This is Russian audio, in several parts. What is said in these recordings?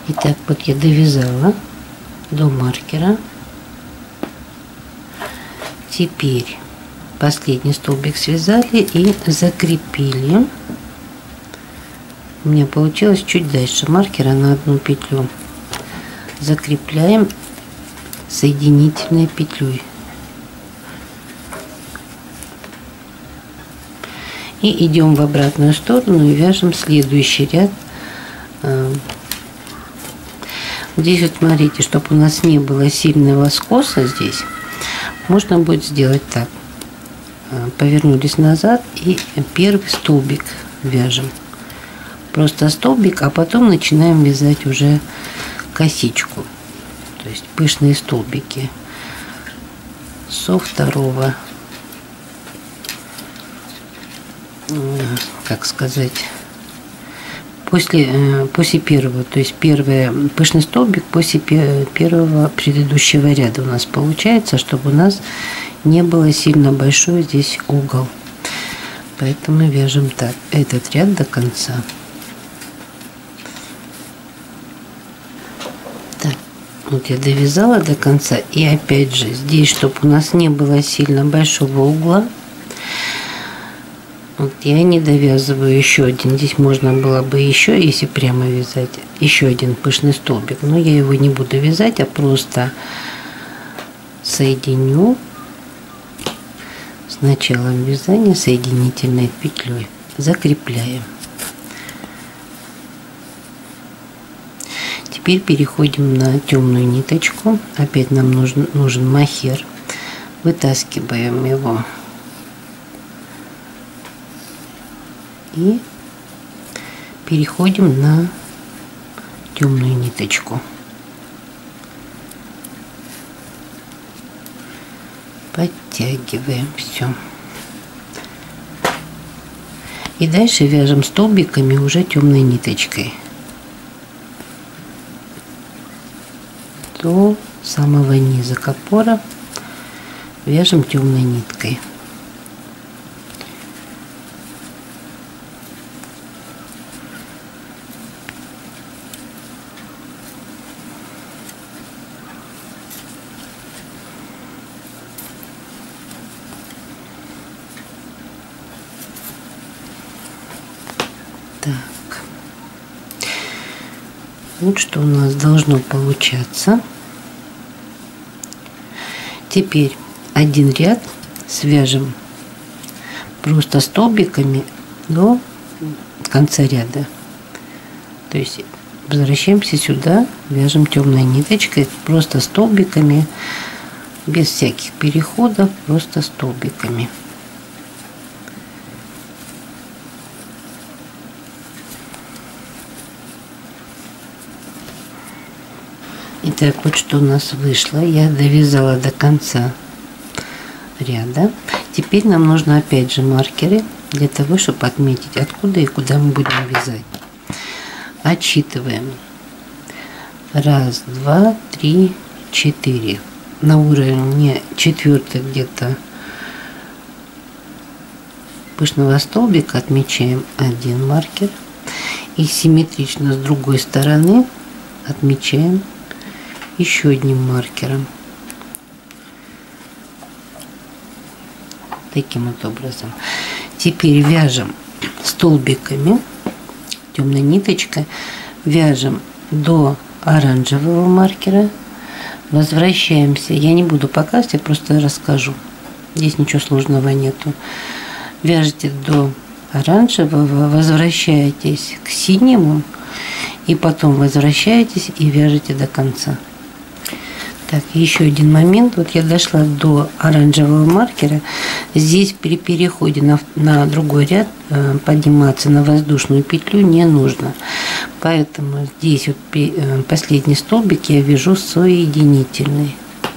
Итак, вот я довязала до маркера. Теперь последний столбик связали и закрепили. У меня получилось чуть дальше маркера на одну петлю. Закрепляем соединительной петлей. И идем в обратную сторону и вяжем следующий ряд. Здесь вот смотрите, чтобы у нас не было сильного скоса здесь, можно будет сделать так. Повернулись назад и первый столбик вяжем. Просто столбик, а потом начинаем вязать уже косичку. То есть пышные столбики со второго, как сказать, после первого, то есть первый пышный столбик после первого предыдущего ряда у нас получается, чтобы у нас не было сильно большой здесь угол. Поэтому вяжем так этот ряд до конца. Так, вот я довязала до конца, и опять же здесь, чтобы у нас не было сильно большого угла, вот я не довязываю еще один. Здесь можно было бы еще, если прямо вязать, еще один пышный столбик, но я его не буду вязать, а просто соединю с началом вязания соединительной петлей, закрепляем. Теперь переходим на темную ниточку. Опять нам нужен махер. Вытаскиваем его и переходим на темную ниточку. Подтягиваем все. И дальше вяжем столбиками уже темной ниточкой до самого низа капора. Вяжем темной ниткой. Так, вот что у нас должно получаться. Теперь один ряд свяжем просто столбиками до конца ряда. То есть возвращаемся сюда, вяжем темной ниточкой, просто столбиками, без всяких переходов, просто столбиками. Итак, вот что у нас вышло. Я довязала до конца ряда. Теперь нам нужно опять же маркеры для того, чтобы отметить, откуда и куда мы будем вязать. Отсчитываем. 1, 2, 3, 4. На уровне 4 где-то пышного столбика отмечаем один маркер. И симметрично с другой стороны отмечаем еще одним маркером. Таким вот образом. Теперь вяжем столбиками, темной ниточкой, вяжем до оранжевого маркера, возвращаемся. Я не буду показывать, я просто расскажу. Здесь ничего сложного нету. Вяжете до оранжевого, возвращаетесь к синему и потом возвращаетесь и вяжете до конца. Так, еще один момент. Вот я дошла до оранжевого маркера. Здесь при переходе на другой ряд подниматься на воздушную петлю не нужно. Поэтому здесь вот последний столбик я вяжу соединительный.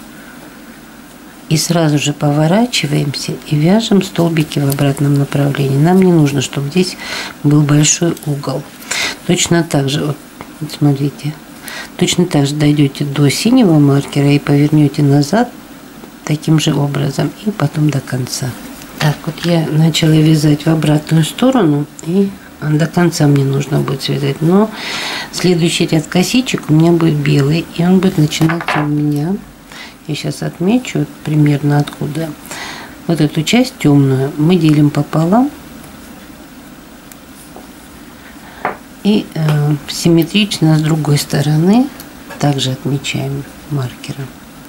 И сразу же поворачиваемся и вяжем столбики в обратном направлении. Нам не нужно, чтобы здесь был большой угол. Точно так же, вот смотрите. Точно так же дойдете до синего маркера и повернете назад таким же образом и потом до конца. Так, вот я начала вязать в обратную сторону и до конца мне нужно будет связать, но следующий ряд косичек у меня будет белый, и он будет начинаться у меня. Я сейчас отмечу вот примерно откуда. Вот эту часть темную мы делим пополам и симметрично с другой стороны также отмечаем маркером.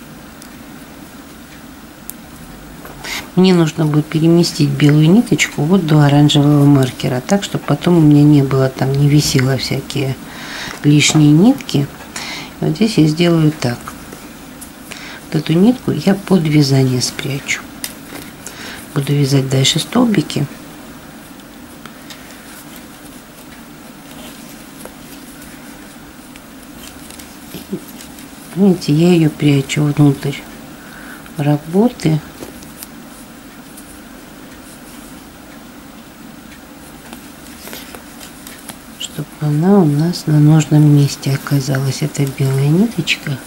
Мне нужно будет переместить белую ниточку вот до оранжевого маркера, так, чтобы потом у меня не было там, не висело всякие лишние нитки. Вот здесь я сделаю так. Вот эту нитку я под вязание спрячу. Буду вязать дальше столбики. Видите, я ее прячу внутрь работы. Чтобы она у нас на нужном месте оказалась. Это белая ниточка.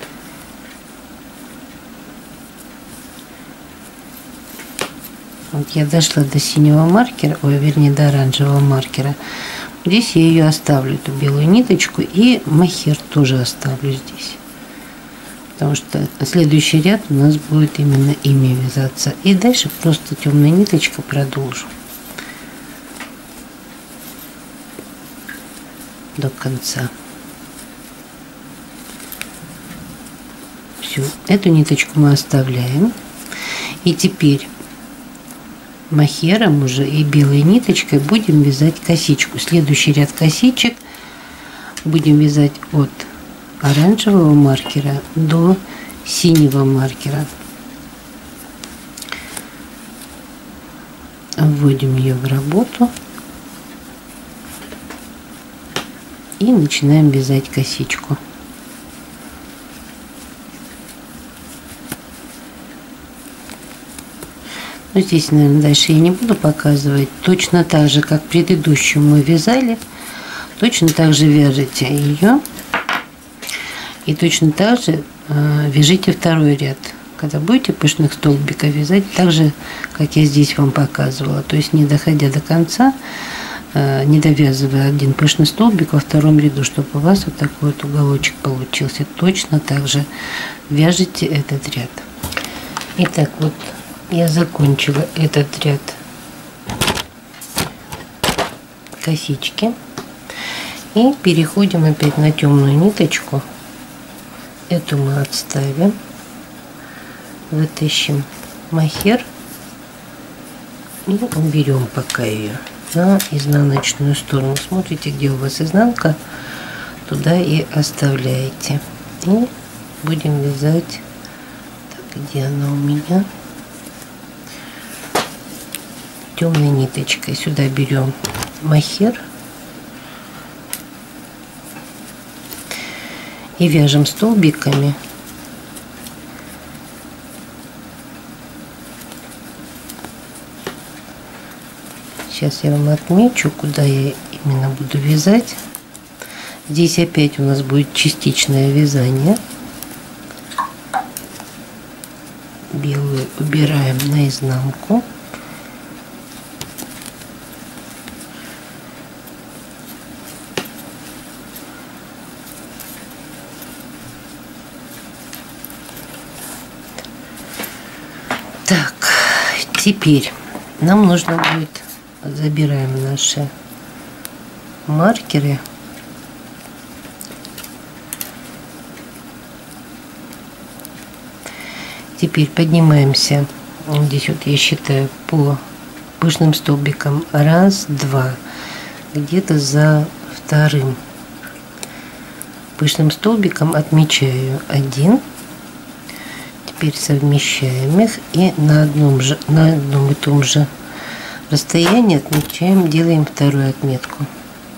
Вот я дошла до синего маркера, ой, вернее, до оранжевого маркера. Здесь я ее оставлю, эту белую ниточку, и махер тоже оставлю здесь. Потому что следующий ряд у нас будет именно ими вязаться. И дальше просто темная ниточка продолжу до конца. Все, эту ниточку мы оставляем. И теперь махером уже и белой ниточкой будем вязать косичку. Следующий ряд косичек будем вязать от оранжевого маркера до синего маркера. Вводим ее в работу и начинаем вязать косичку. Но здесь, наверное, дальше я не буду показывать. Точно так же, как предыдущую мы вязали, точно так же вяжете ее. И точно так же вяжите второй ряд. Когда будете пышных столбиков вязать, так же, как я здесь вам показывала. То есть, не доходя до конца, не довязывая один пышный столбик во втором ряду, чтобы у вас вот такой вот уголочек получился. Точно так же вяжите этот ряд. Итак, вот я закончила этот ряд косички. И переходим опять на темную ниточку. Эту мы отставим. Вытащим махер и уберем пока ее на изнаночную сторону. Смотрите, где у вас изнанка, туда и оставляете. И будем вязать. Так, где она у меня? Темной ниточкой. Сюда берем махер и вяжем столбиками. Сейчас я вам отмечу, куда я именно буду вязать. Здесь опять у нас будет частичное вязание. Белую убираем наизнанку. Так, теперь нам нужно будет, забираем наши маркеры. Теперь поднимаемся, здесь вот я считаю по пышным столбикам, раз, два, где-то за вторым пышным столбиком отмечаю один. Теперь совмещаем их и на одном и том же расстоянии отмечаем, делаем вторую отметку.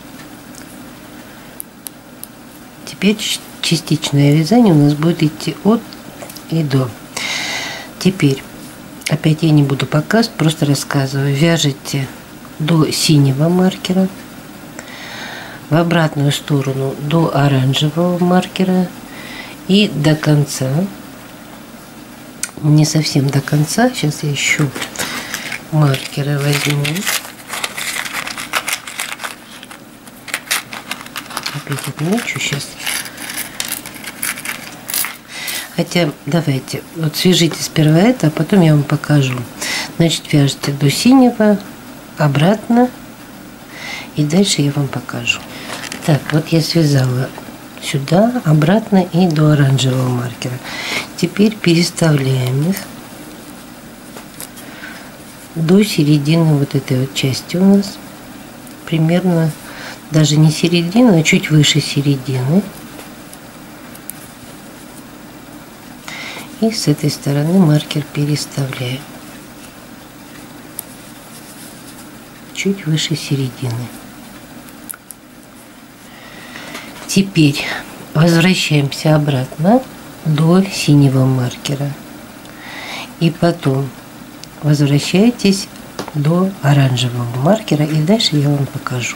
Теперь частичное вязание у нас будет идти от и до. Теперь опять я не буду показывать, просто рассказываю. Вяжите до синего маркера, в обратную сторону до оранжевого маркера и до конца. Не совсем до конца. Сейчас я еще маркеры возьму. опять отмечу сейчас. Хотя, давайте, вот свяжите сперва это, а потом я вам покажу. Значит, вяжете до синего, обратно, и дальше я вам покажу. Так, вот я связала сюда, обратно и до оранжевого маркера. Теперь переставляем их до середины вот этой вот части у нас. Примерно, даже не середина, а чуть выше середины. И с этой стороны маркер переставляем. Чуть выше середины. Теперь возвращаемся обратно до синего маркера. И потом возвращайтесь до оранжевого маркера. И дальше я вам покажу.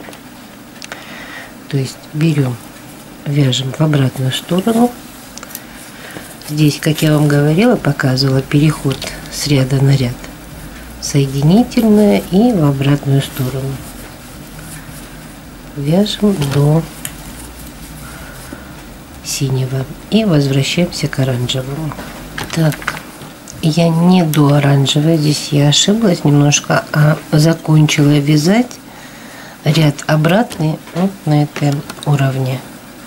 То есть берем, вяжем в обратную сторону. Здесь, как я вам говорила, показывала переход с ряда на ряд. Соединительная и в обратную сторону. Вяжем до синего и возвращаемся к оранжевому. Так, я не до оранжевого, здесь я ошиблась немножко, а закончила вязать ряд обратный вот на этом уровне.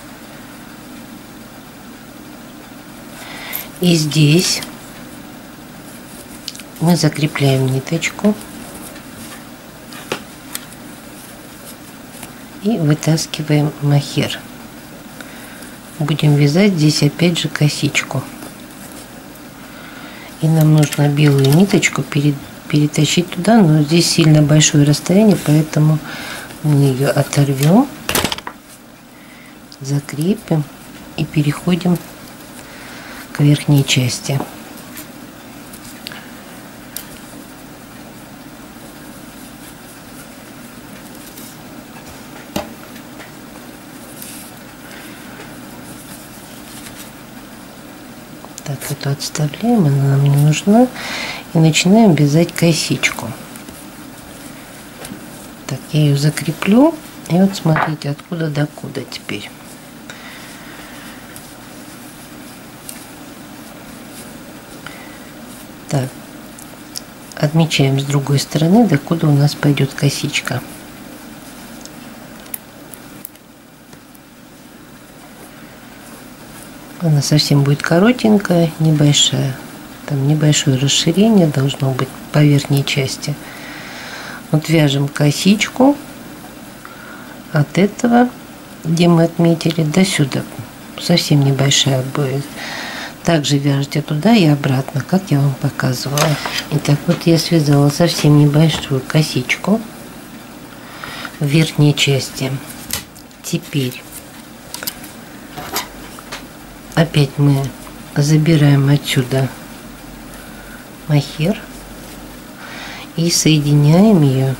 И здесь мы закрепляем ниточку и вытаскиваем махер. Будем вязать здесь опять же косичку. И нам нужно белую ниточку перетащить туда, но здесь сильно большое расстояние, поэтому мы ее оторвем, закрепим и переходим к верхней части. Так, эту отставляем, она нам не нужна. И начинаем вязать косичку. Так, я ее закреплю. И вот смотрите, откуда до куда теперь. Так, отмечаем с другой стороны, докуда у нас пойдет косичка. Она совсем будет коротенькая, небольшая. Там небольшое расширение должно быть по верхней части. Вот вяжем косичку от этого, где мы отметили, до сюда. Совсем небольшая будет. Также вяжете туда и обратно, как я вам показывала. Итак, вот я связала совсем небольшую косичку в верхней части. Теперь опять мы забираем отсюда махер и соединяем ее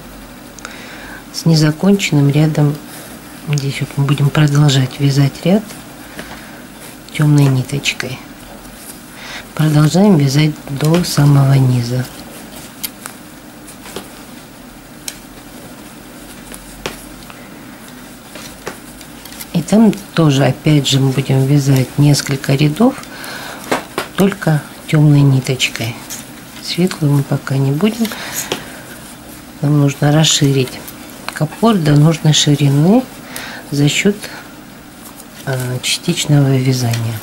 с незаконченным рядом. Здесь вот мы будем продолжать вязать ряд темной ниточкой. Продолжаем вязать до самого низа. И там тоже опять же мы будем вязать несколько рядов, только темной ниточкой. Светлую мы пока не будем. Нам нужно расширить капор до нужной ширины за счет частичного вязания.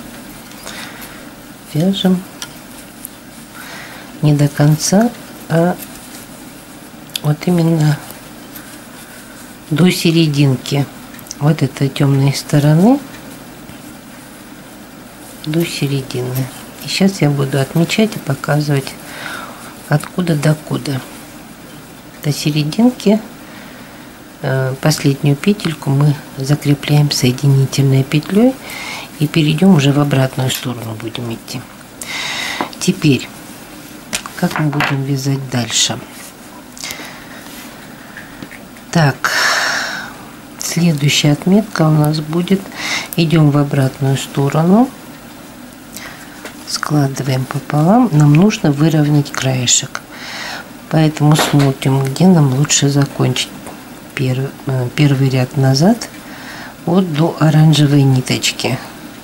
Вяжем не до конца, а вот именно до серединки вот этой темной стороны, до середины. И сейчас я буду отмечать и показывать, откуда до куда. До серединки последнюю петельку мы закрепляем соединительной петлей и перейдем уже в обратную сторону, будем идти. Теперь, как мы будем вязать дальше? Так, следующая отметка у нас будет: идем в обратную сторону, складываем пополам. Нам нужно выровнять краешек, поэтому смотрим, где нам лучше закончить. Первый ряд назад вот до оранжевой ниточки.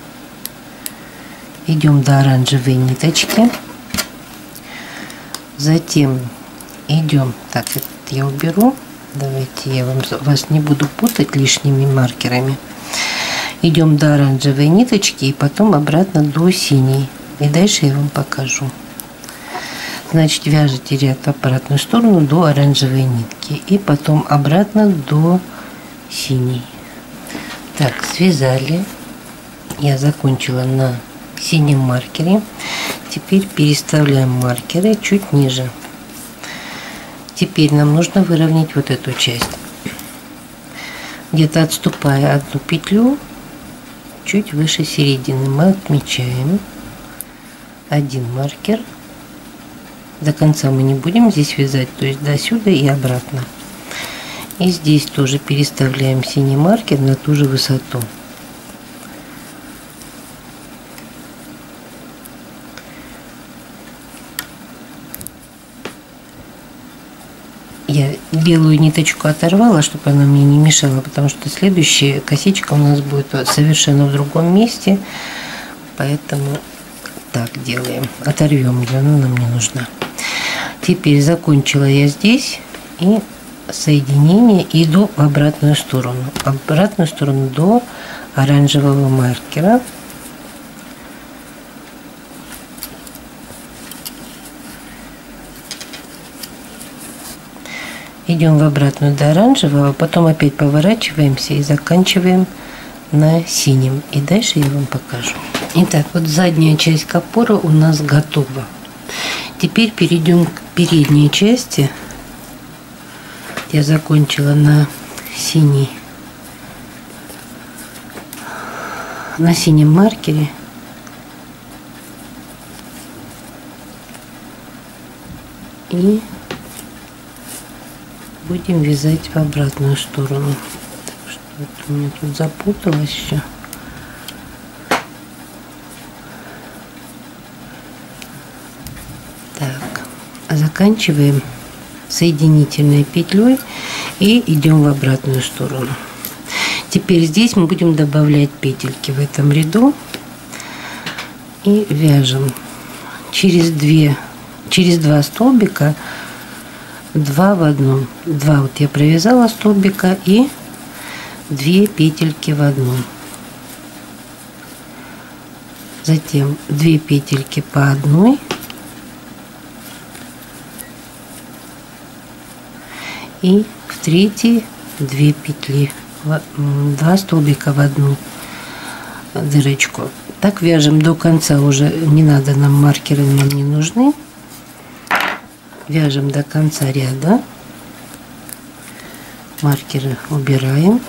Идем до оранжевой ниточки. Затем идем, так, это я уберу. Давайте я вас не буду путать лишними маркерами. Идем до оранжевой ниточки и потом обратно до синей. И дальше я вам покажу. Значит, вяжете ряд в обратную сторону до оранжевой нитки. И потом обратно до синей. Так, связали. Я закончила на синем маркере. Теперь переставляем маркеры чуть ниже. Теперь нам нужно выровнять вот эту часть. Где-то отступая одну петлю, чуть выше середины, мы отмечаем один маркер. До конца мы не будем здесь вязать, то есть до сюда и обратно. И здесь тоже переставляем синий маркер на ту же высоту. Я белую ниточку оторвала, чтобы она мне не мешала, потому что следующая косичка у нас будет совершенно в другом месте. Поэтому так делаем. Оторвем ее, она нам не нужна. Теперь закончила я здесь. И соединение иду в обратную сторону. В обратную сторону до оранжевого маркера. Идем в обратную до оранжевого, потом опять поворачиваемся и заканчиваем на синем. И дальше я вам покажу. Итак, вот задняя часть капора у нас готова. Теперь перейдем к передней части. Я закончила на синем маркере. И будем вязать в обратную сторону. Что-то у меня тут запуталось все. Так, заканчиваем соединительной петлей и идем в обратную сторону. Теперь здесь мы будем добавлять петельки в этом ряду и вяжем через два столбика. 2 в одном. 2 вот я провязала столбика и 2 петельки в одном. Затем 2 петельки по одной. И в третьей 2 петли, 2 столбика в одну дырочку. Так вяжем до конца, уже не надо нам, маркеры нам не нужны. Вяжем до конца ряда. Маркеры убираем.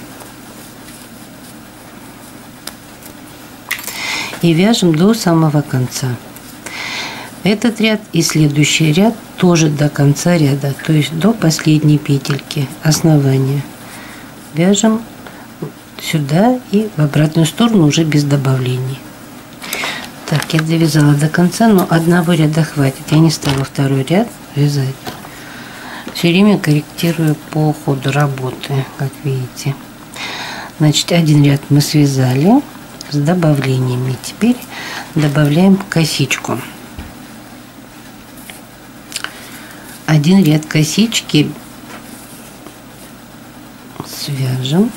И вяжем до самого конца. Этот ряд и следующий ряд тоже до конца ряда, то есть до последней петельки основания. Вяжем сюда и в обратную сторону уже без добавлений. Так, я довязала до конца, но одного ряда хватит. Я не стала второй ряд вязать. Все время корректирую по ходу работы, как видите. Значит, один ряд мы связали с добавлениями. Теперь добавляем косичку. Один ряд косички свяжем.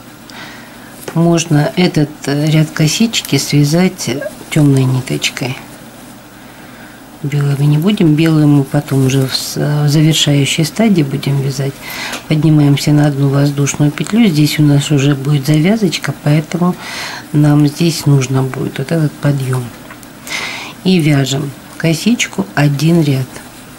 Можно этот ряд косички связать темной ниточкой. Белую мы не будем, белую мы потом уже в завершающей стадии будем вязать. Поднимаемся на одну воздушную петлю. Здесь у нас уже будет завязочка, поэтому нам здесь нужно будет вот этот подъем. И вяжем косичку один ряд.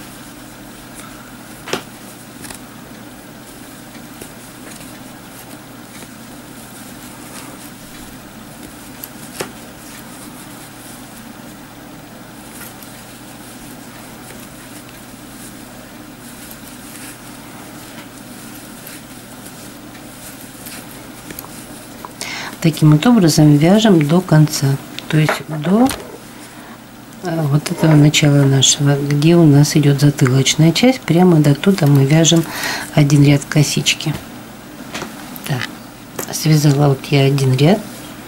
Таким вот образом вяжем до конца, то есть до вот этого начала нашего, где у нас идет затылочная часть, прямо до туда мы вяжем один ряд косички. Так. связала вот я один ряд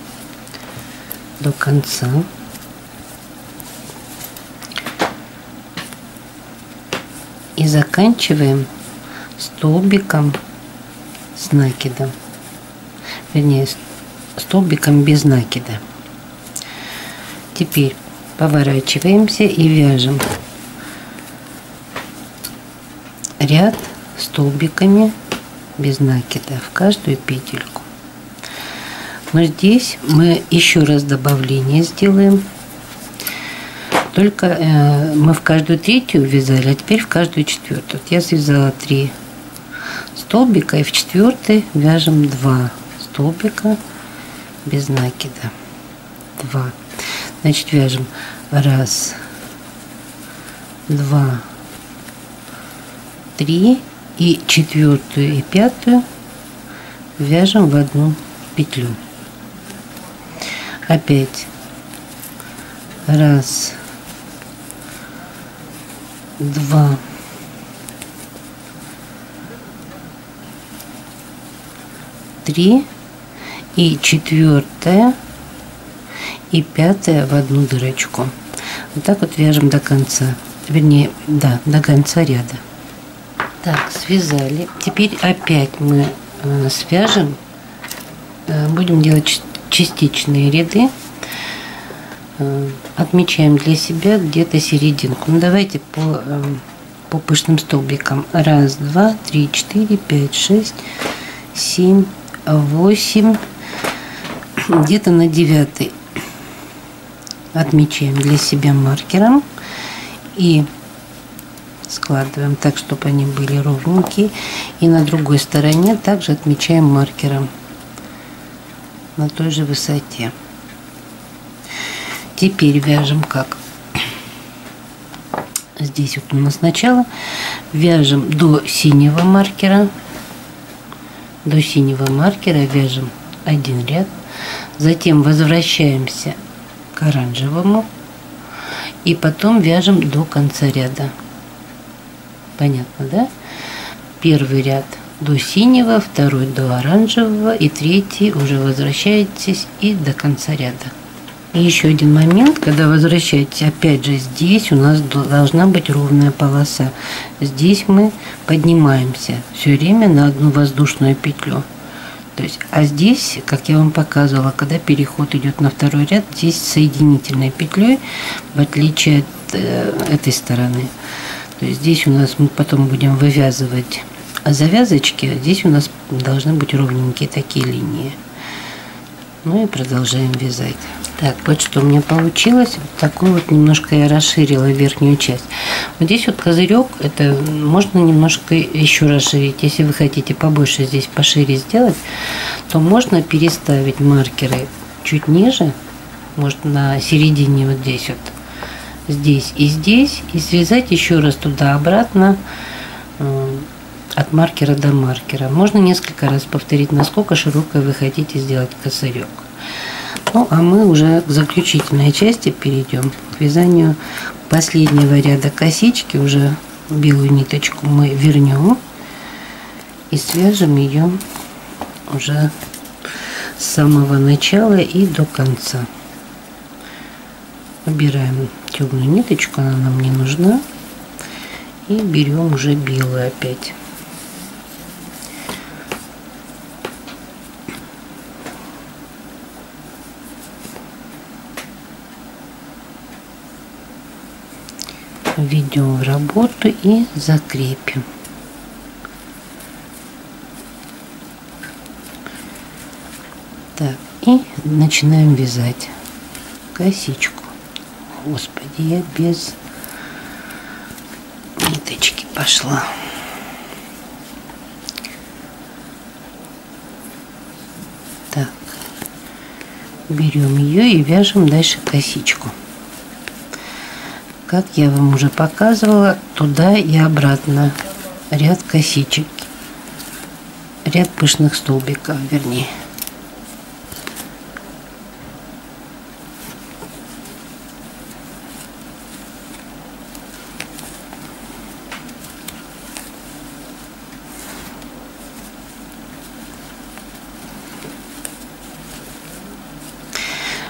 до конца. И заканчиваем столбиком с накидом. Вернее, столбиком без накида. Теперь поворачиваемся и вяжем ряд столбиками без накида в каждую петельку. Но здесь мы еще раз добавление сделаем. Только мы в каждую третью вязали, а теперь в каждую четвертую. Вот я связала 3 столбика, и в четвертой вяжем 2 столбика без накида. 2. Значит, вяжем 1, 2, 3, и четвертую и пятую вяжем в одну петлю. Опять 1, 2, 3 и четвертая и пятая в одну дырочку. Вот так вот вяжем до конца, вернее, да, до конца ряда. Так, связали. Теперь опять мы свяжем, будем делать частичные ряды. Отмечаем для себя где-то серединку. Ну, давайте по пышным столбикам. 1, 2, 3, 4, 5, 6, 7, 8. Где-то на 9 отмечаем для себя маркером и складываем так, чтобы они были ровненькие. И на другой стороне также отмечаем маркером на той же высоте. Теперь вяжем как? Здесь вот у нас начало. Вяжем до синего маркера. До синего маркера вяжем один ряд. Затем возвращаемся к оранжевому. И потом вяжем до конца ряда. Понятно, да? Первый ряд до синего, второй до оранжевого, и третий уже возвращаетесь и до конца ряда. И еще один момент, когда возвращаетесь, опять же здесь у нас должна быть ровная полоса. Здесь мы поднимаемся все время на одну воздушную петлю. То есть, а здесь, как я вам показывала, когда переход идет на второй ряд, здесь соединительной петлей, в отличие от этой стороны. То есть здесь у нас мы потом будем вывязывать завязочки, а здесь у нас должны быть ровненькие такие линии. Ну и продолжаем вязать. Так, вот что у меня получилось. Вот такой вот немножко я расширила верхнюю часть. Вот здесь вот козырек, это можно немножко еще расширить. Если вы хотите побольше здесь пошире сделать, то можно переставить маркеры чуть ниже, может на середине вот здесь вот, здесь, и связать еще раз туда-обратно от маркера до маркера. Можно несколько раз повторить, насколько широкой вы хотите сделать козырек. Ну, а мы уже к заключительной части перейдем, к вязанию последнего ряда косички. Уже белую ниточку мы вернем и свяжем ее уже с самого начала и до конца. Убираем темную ниточку, она нам не нужна, и берем уже белую опять. Введем в работу и закрепим. Так, и начинаем вязать косичку. Господи, я без ниточки пошла. Так, берем ее и вяжем дальше косичку. Как я вам уже показывала, туда и обратно ряд косичек, ряд пышных столбиков, вернее.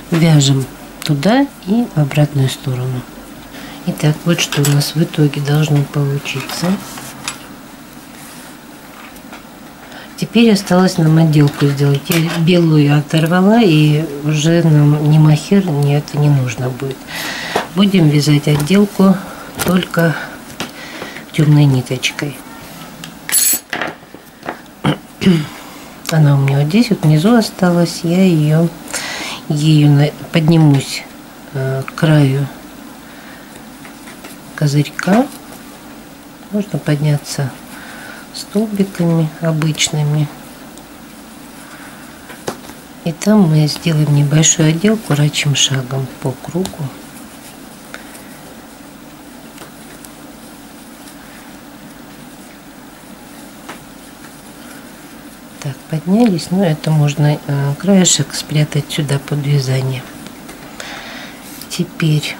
вяжем туда и в обратную сторону. Итак, вот что у нас в итоге должно получиться. Теперь осталось нам отделку сделать. Я белую оторвала, и уже нам ни махер, ни это не нужно будет. Будем вязать отделку только темной ниточкой. Она у меня вот здесь вот внизу осталась. Я ею поднимусь к краю козырька. Можно подняться столбиками обычными. И там мы сделаем небольшую отделку рачьим шагом по кругу. Так, поднялись, но это можно краешек спрятать сюда под вязание. Теперь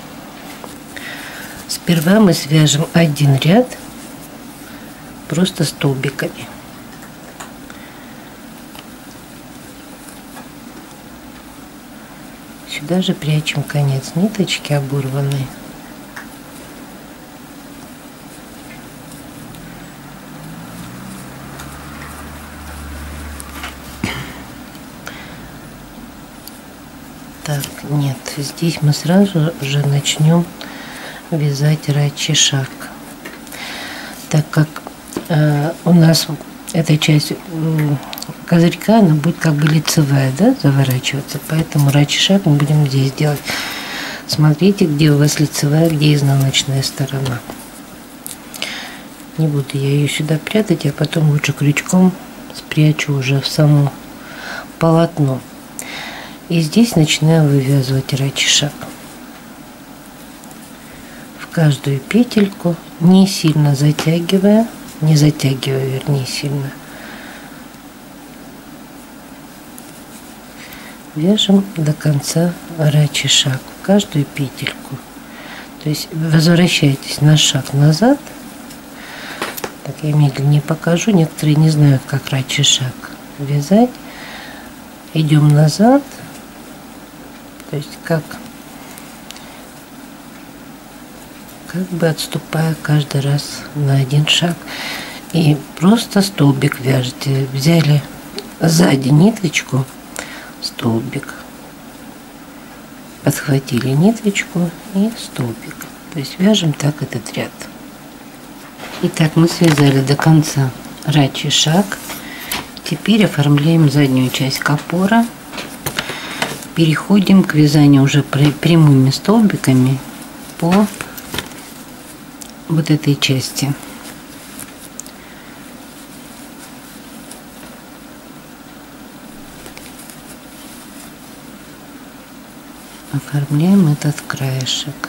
сперва мы свяжем один ряд просто столбиками. Сюда же прячем конец ниточки оборванной. Так, нет, здесь мы сразу же начнем вязать рачий шаг, так как у нас эта часть козырька, она будет как бы лицевая, да, заворачиваться, поэтому рачий шаг мы будем здесь делать. Смотрите, где у вас лицевая, где изнаночная сторона. Не буду я ее сюда прятать, а потом лучше крючком спрячу уже в само полотно. И здесь начинаю вывязывать рачий шаг. В каждую петельку, не сильно затягивая, не затягивая, вернее, сильно, вяжем до конца рачий шаг в каждую петельку. То есть возвращайтесь на шаг назад. Так, я медленнее покажу. Некоторые не знают, как рачий шаг вязать. Идем назад. То есть как бы отступая каждый раз на один шаг. И просто столбик вяжете. Взяли сзади ниточку, столбик, подхватили ниточку и столбик. То есть вяжем так этот ряд. Итак, мы связали до конца рачий шаг. Теперь оформляем заднюю часть капора. Переходим к вязанию уже прямыми столбиками по вот этой части. Оформляем этот краешек.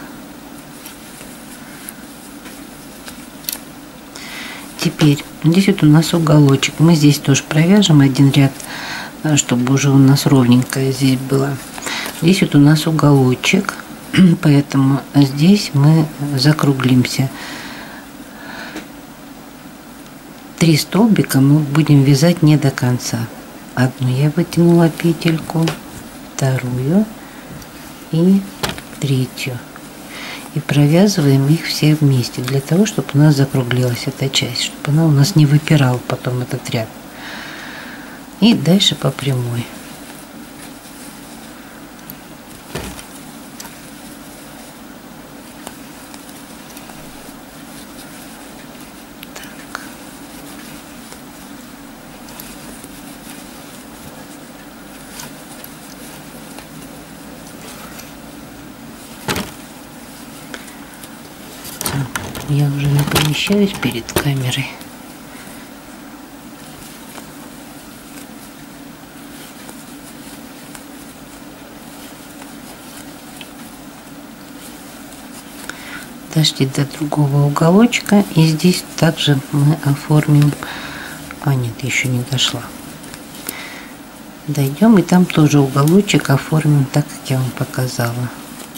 Теперь здесь вот у нас уголочек. Мы здесь тоже провяжем один ряд, чтобы уже у нас ровненькая здесь была. Здесь вот у нас уголочек, поэтому здесь мы закруглимся. 3 столбика мы будем вязать не до конца. Одну я вытянула петельку, вторую и третью. И провязываем их все вместе, для того, чтобы у нас закруглилась эта часть, чтобы она у нас не выпирала потом этот ряд. И дальше по прямой. Так. Я уже не помещаюсь перед камерой. Дошли до другого уголочка, и здесь также мы оформим. Нет, еще не дошла. Дойдем, и там тоже уголочек оформим так, как я вам показала.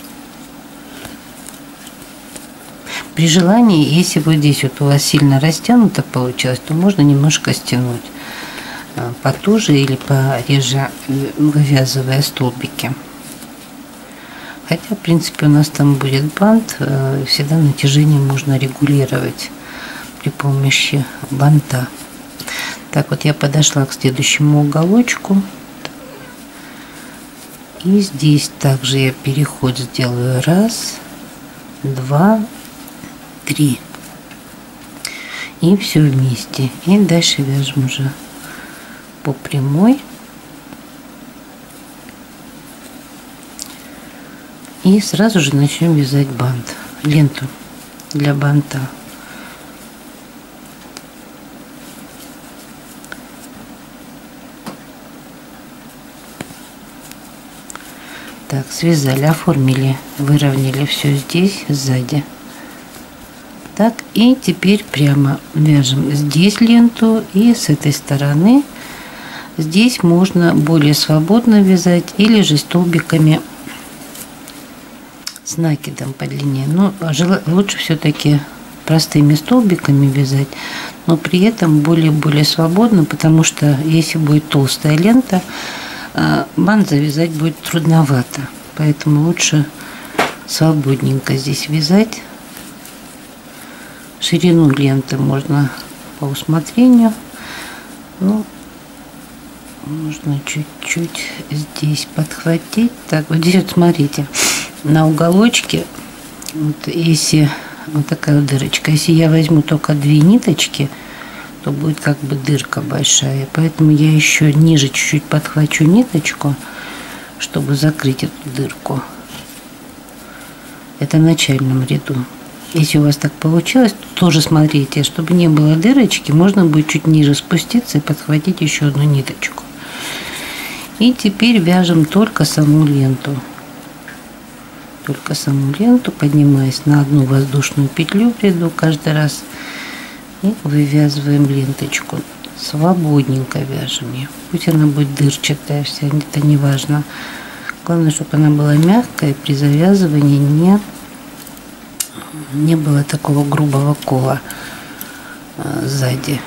При желании, если вот здесь вот у вас сильно растянуто получилось, то можно немножко стянуть потуже или пореже, вывязывая столбики. Хотя, в принципе, у нас там будет бант, всегда натяжение можно регулировать при помощи банта. Так, вот я подошла к следующему уголочку. И здесь также я переход сделаю. 1, 2, 3. И все вместе. И дальше вяжем уже по прямой. И сразу же начнем вязать бант, ленту для банта. Так, связали, оформили, выровняли все здесь, сзади. Так, и теперь прямо вяжем здесь ленту и с этой стороны. Здесь можно более свободно вязать или же столбиками с накидом по длине. Но лучше все-таки простыми столбиками вязать, но при этом более свободно, потому что если будет толстая лента, бант завязать будет трудновато. Поэтому лучше свободненько здесь вязать. Ширину ленты можно по усмотрению. Ну, можно чуть-чуть здесь подхватить. Так, вот здесь вот смотрите. На уголочке, вот если вот такая вот дырочка, если я возьму только 2 ниточки, то будет как бы дырка большая. Поэтому я еще ниже чуть-чуть подхвачу ниточку, чтобы закрыть эту дырку. Это в начальном ряду. Если у вас так получилось, то тоже смотрите, чтобы не было дырочки, можно будет чуть ниже спуститься и подхватить еще одну ниточку. И теперь вяжем только саму ленту. Только саму ленту, поднимаясь на одну воздушную петлю в ряду каждый раз. И вывязываем ленточку. Свободненько вяжем ее. Пусть она будет дырчатая вся, это не важно. Главное, чтобы она была мягкая, при завязывании не было такого грубого кола сзади.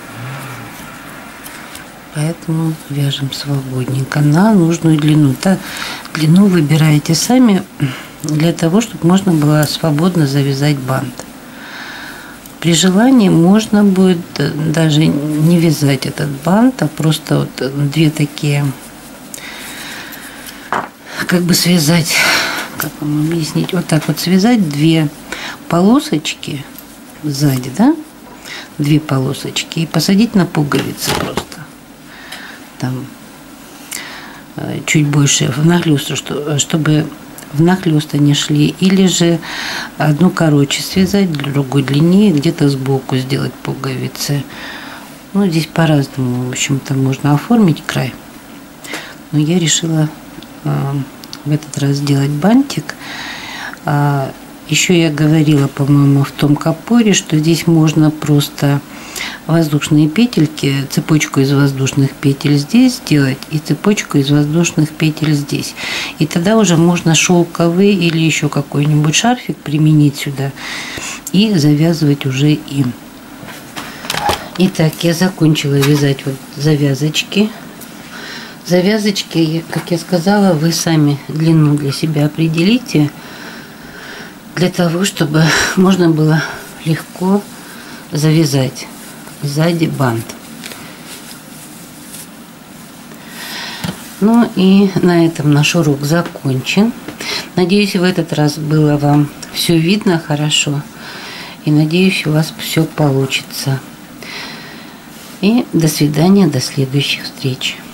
Поэтому вяжем свободненько на нужную длину. Длину выбираете сами, для того, чтобы можно было свободно завязать бант. При желании можно будет даже не вязать этот бант, а просто вот 2 такие, как бы связать, как вам объяснить, вот так вот связать 2 полосочки сзади, да, 2 полосочки и посадить на пуговицы просто. Там чуть больше внахлёст, чтобы внахлёст они шли, или же одну короче связать, другой длиннее, где-то сбоку сделать пуговицы. Ну, здесь по-разному, в общем-то, можно оформить край. Но я решила в этот раз сделать бантик. Еще я говорила, по-моему, в том капоре, что здесь можно просто воздушные петельки, цепочку из воздушных петель здесь сделать и цепочку из воздушных петель здесь. И тогда уже можно шелковый или еще какой-нибудь шарфик применить сюда и завязывать уже им. Итак, я закончила вязать вот завязочки. Завязочки, как я сказала, вы сами длину для себя определите, для того, чтобы можно было легко завязать сзади бант. Ну и на этом наш урок закончен. Надеюсь, в этот раз было вам все видно хорошо. И надеюсь, у вас все получится. И до свидания, до следующих встреч.